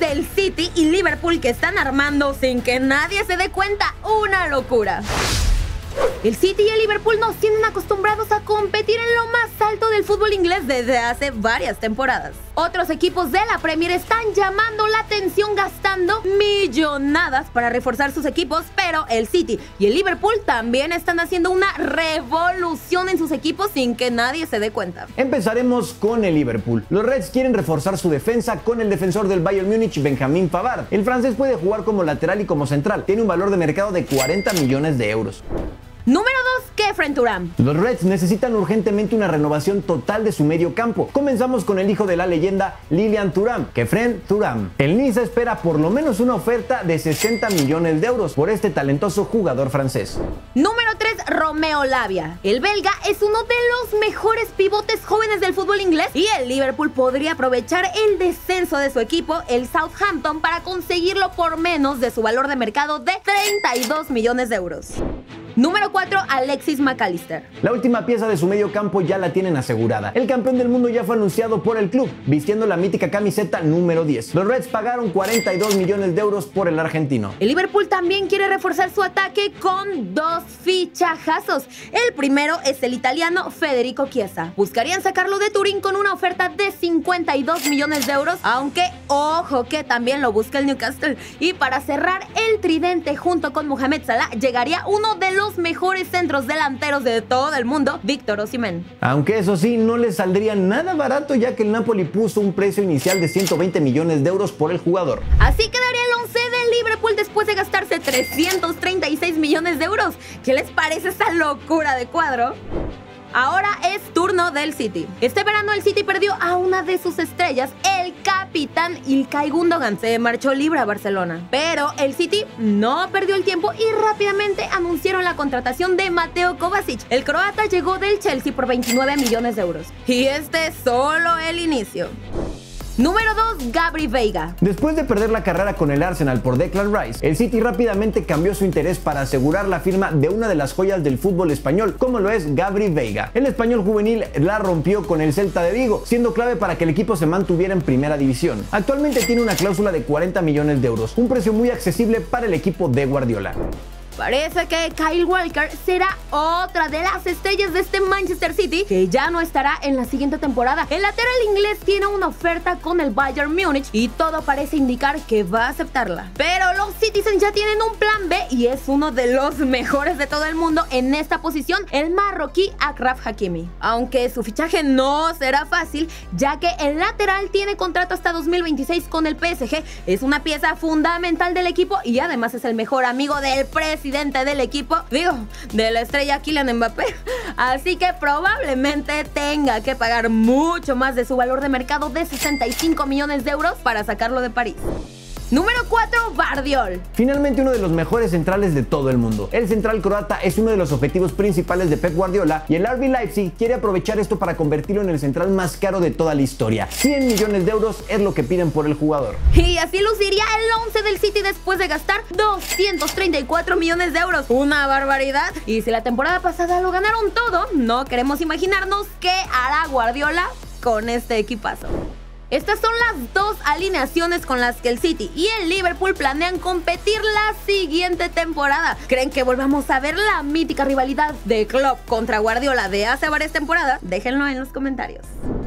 que el City y Liverpool que están armando sin que nadie se dé cuenta, una locura. El City y el Liverpool nos tienen acostumbrados a competir en lo más alto del fútbol inglés desde hace varias temporadas. Otros equipos de la Premier están llamando la atención gastando millonadas para reforzar sus equipos, pero el City y el Liverpool también están haciendo una revolución en sus equipos sin que nadie se dé cuenta. Empezaremos con el Liverpool. Los Reds quieren reforzar su defensa con el defensor del Bayern Múnich, Benjamin Pavard. El francés puede jugar como lateral y como central. Tiene un valor de mercado de 40 millones de euros. Número 2, Khéphren Thuram. Los Reds necesitan urgentemente una renovación total de su medio campo. Comenzamos con el hijo de la leyenda, Lilian Thuram, Khéphren Thuram. El Niza espera por lo menos una oferta de 60 millones de euros por este talentoso jugador francés. Número 3, Romeo Lavia. El belga es uno de los mejores pivotes jóvenes del fútbol inglés y el Liverpool podría aprovechar el descenso de su equipo, el Southampton, para conseguirlo por menos de su valor de mercado de 32 millones de euros. Número 4, Alexis McAllister. La última pieza de su medio campo ya la tienen asegurada. El campeón del mundo ya fue anunciado por el club, vistiendo la mítica camiseta número 10. Los Reds pagaron 42 millones de euros por el argentino. El Liverpool también quiere reforzar su ataque con 2 fichajazos. El primero es el italiano Federico Chiesa. Buscarían sacarlo de Turín con una oferta de 52 millones de euros, aunque ojo que también lo busca el Newcastle. Y para cerrar el tridente junto con Mohamed Salah, llegaría uno de los mejores centros delanteros de todo el mundo, Víctor Osimhen. Aunque eso sí, no le saldría nada barato, ya que el Napoli puso un precio inicial de 120 millones de euros por el jugador. Así quedaría el 11 del Liverpool después de gastarse 336 millones de euros. ¿Qué les parece esa locura de cuadro? Ahora es turno del City. Este verano el City perdió a una de sus estrellas, el capitán Ilkay Gundogan. Se marchó libre a Barcelona. Pero el City no perdió el tiempo y rápidamente anunciaron la contratación de Mateo Kovacic. El croata llegó del Chelsea por 29 millones de euros. Y este es solo el inicio. Número 2, Gabri Veiga. Después de perder la carrera con el Arsenal por Declan Rice, el City rápidamente cambió su interés para asegurar la firma de una de las joyas del fútbol español, como lo es Gabri Veiga. El español juvenil la rompió con el Celta de Vigo, siendo clave para que el equipo se mantuviera en primera división. Actualmente tiene una cláusula de 40 millones de euros, un precio muy accesible para el equipo de Guardiola. Parece que Kyle Walker será otra de las estrellas de este Manchester City, que ya no estará en la siguiente temporada. El lateral inglés tiene una oferta con el Bayern Múnich y todo parece indicar que va a aceptarla. Pero los Citizens ya tienen un plan B y es uno de los mejores de todo el mundo en esta posición, el marroquí Achraf Hakimi. Aunque su fichaje no será fácil, ya que el lateral tiene contrato hasta 2026 con el PSG, es una pieza fundamental del equipo y además es el mejor amigo del presidente del equipo, de la estrella Kylian Mbappé. Así que probablemente tenga que pagar mucho más de su valor de mercado de 65 millones de euros para sacarlo de París. Número 4, Gvardiol. Finalmente uno de los mejores centrales de todo el mundo. El central croata es uno de los objetivos principales de Pep Guardiola y el RB Leipzig quiere aprovechar esto para convertirlo en el central más caro de toda la historia. 100 millones de euros es lo que piden por el jugador. Y así luciría el 11 del City después de gastar 234 millones de euros. Una barbaridad. Y si la temporada pasada lo ganaron todo, no queremos imaginarnos qué hará Guardiola con este equipazo. Estas son las 2 alineaciones con las que el City y el Liverpool planean competir la siguiente temporada. ¿Creen que volvamos a ver la mítica rivalidad de Klopp contra Guardiola de hace varias temporadas? Déjenlo en los comentarios.